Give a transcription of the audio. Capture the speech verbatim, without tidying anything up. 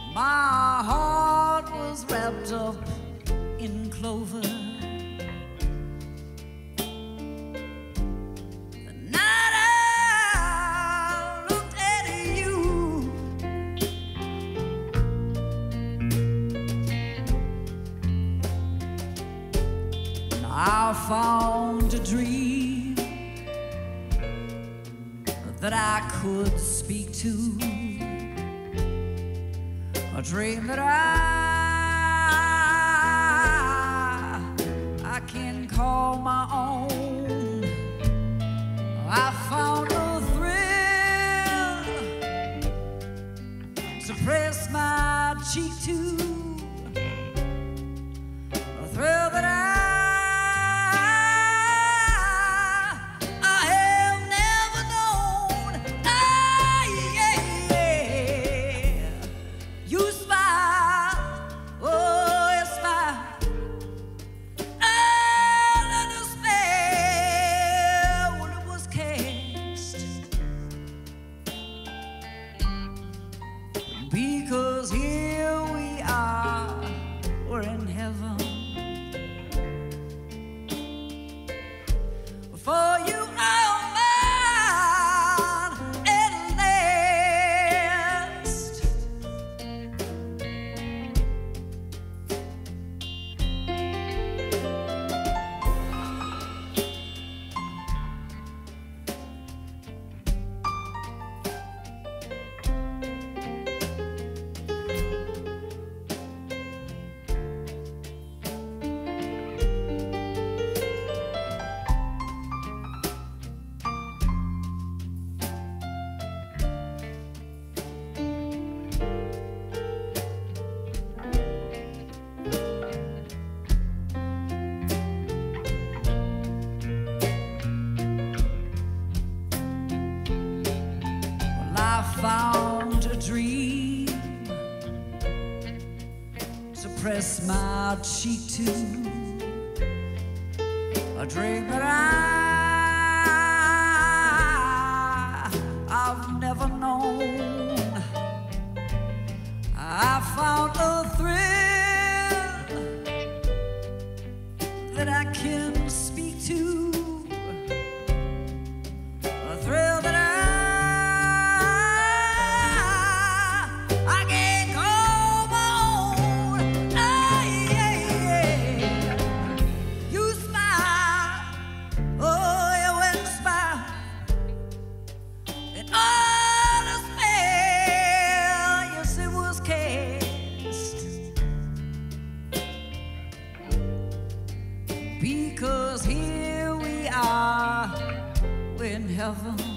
My heart was wrapped up in clover. The night I looked at you, and I found a dream that I could speak to, a dream that I I can call my own. I found a thrill to press my cheek to, a thrill that I because here we are, we're in heaven. For you are mine at last. I found a dream to press my cheek to, a dream that I, I've never known. I found a thrill that I can speak to, a thrill that I because here we are, we're in heaven.